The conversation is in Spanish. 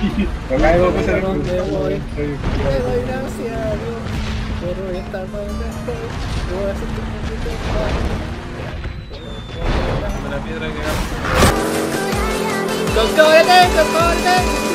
Acá debo pasar ¿Dónde voy? Te doy gracias a Dios por estar donde estoy. Voy a hacer tu poquito de la piedra que gana. ¡Cocórete! ¡Cocórete!